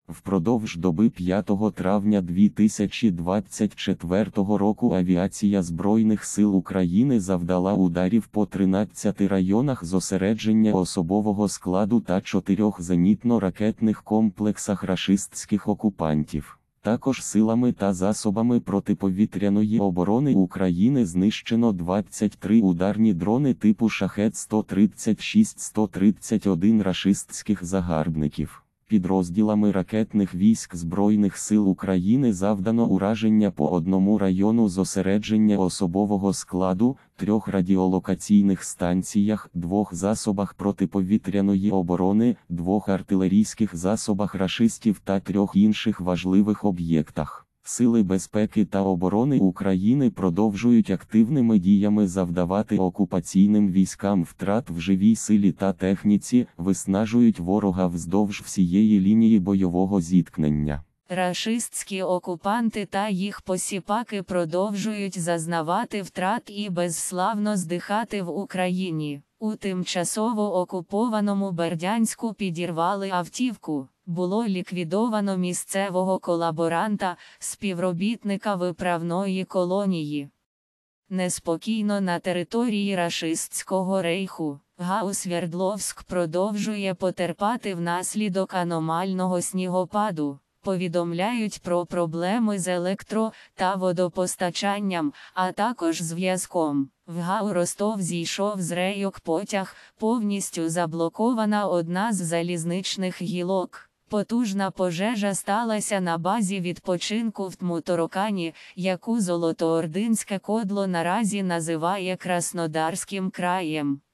Впродовж доби 5 травня 2024 року авіація Збройних сил України завдала ударів по 13 районах зосередження особового складу та 4 зенітно-ракетних комплексах рашистських окупантів. Також силами та засобами протиповітряної оборони України знищено 23 ударні дрони типу «Шахед-136-131» рашистських загарбників. Підрозділами ракетних військ Збройних сил України завдано ураження по 1 району зосередження особового складу, 3 радіолокаційних станціях, 2 засобах протиповітряної оборони, 2 артилерійських засобах рашистів та 3 інших важливих об'єктах. Сили безпеки та оборони України продовжують активними діями завдавати окупаційним військам втрат в живій силі та техніці, виснажують ворога вздовж всієї лінії бойового зіткнення. Рашистські окупанти та їх посіпаки продовжують зазнавати втрат і безславно здихати в Україні. У тимчасово окупованому Бердянську підірвали автівку. Було ліквідовано місцевого колаборанта, співробітника виправної колонії. Неспокійно на території рашистського рейху. ГАУ Свердловськ продовжує потерпати внаслідок аномального снігопаду. Повідомляють про проблеми з електро- та водопостачанням, а також зв'язком. В ГАУ Ростов зійшов з рейок потяг, повністю заблокована одна з залізничних гілок. Потужна пожежа сталася на базі відпочинку в Тмутаракані, яку Золотоординське кодло наразі називає Краснодарським краєм.